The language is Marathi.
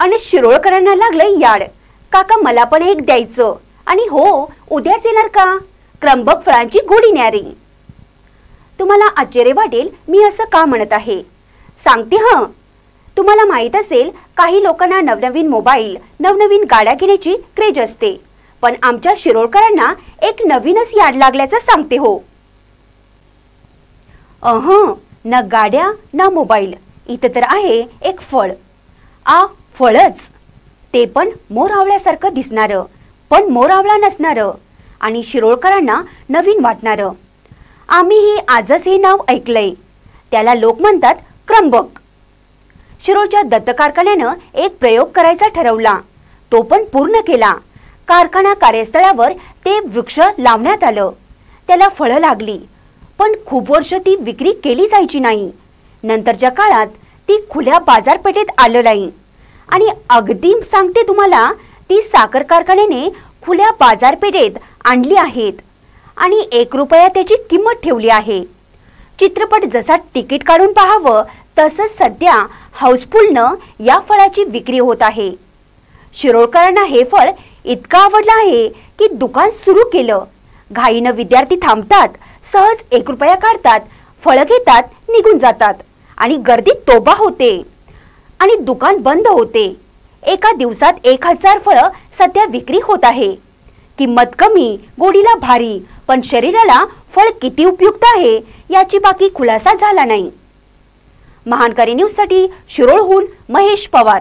आणि शिरोळकरांना लागलं याड, काका मला पण एक द्यायचं, आणि हो उद्याच येणार का क्रंबक फळांची गोडी न्यारी. तुम्हाला आश्चर्य वाटेल मी असं का म्हणत आहे. सांगते हं. तुम्हाला माहीत असेल काही लोकांना नवनवीन मोबाईल नवनवीन गाड्या घेण्याची क्रेज असते, पण आमच्या शिरोळकरांना एक नवीनच याड लागल्याचं सांगते हो. ना गाड्या ना मोबाईल, इथं तर आहे एक फळ. फळच, ते पण मोरावळ्यासारखं दिसणारं पण मोरावळा नसणारं आणि शिरोळकरांना नवीन वाटणारं. आम्हीही आजच हे नाव ऐकलंय. त्याला लोक म्हणतात क्रंबक. शिरोळच्या दत्त कारखान्यानं एक प्रयोग करायचा ठरवला, तो पण पूर्ण केला. कारखाना कार्यस्थळावर ते वृक्ष लावण्यात आलं. त्याला फळं लागली, पण खूप वर्ष ती विक्री केली जायची नाही. नंतरच्या काळात ती खुल्या बाजारपेठेत आलं नाही. आणि अगदी सांगते तुम्हाला, ती साखर कारखान्याने खुल्या बाजारपेठेत आणली आहेत आणि 1 रुपया त्याची किंमत ठेवली आहे. चित्रपट जसा तिकीट काढून पाहावं तसंच सध्या हाऊसफुलनं या फळाची विक्री होत आहे. शिरोळकरांना हे फळ इतकं आवडलं आहे की दुकान सुरू केलं. घाईनं विद्यार्थी थांबतात, सहज 1 रुपया काढतात, फळं घेतात, निघून जातात आणि गर्दी तोबा होते आणि दुकान बंद होते. एका दिवसात 1000 फळं सध्या विक्री होत आहे. किंमत कमी, गोडीला भारी, पण शरीराला फळ किती उपयुक्त आहे याची बाकी खुलासा झाला नाही. महानकारी न्यूजसाठी शिरोळहून महेश पवार.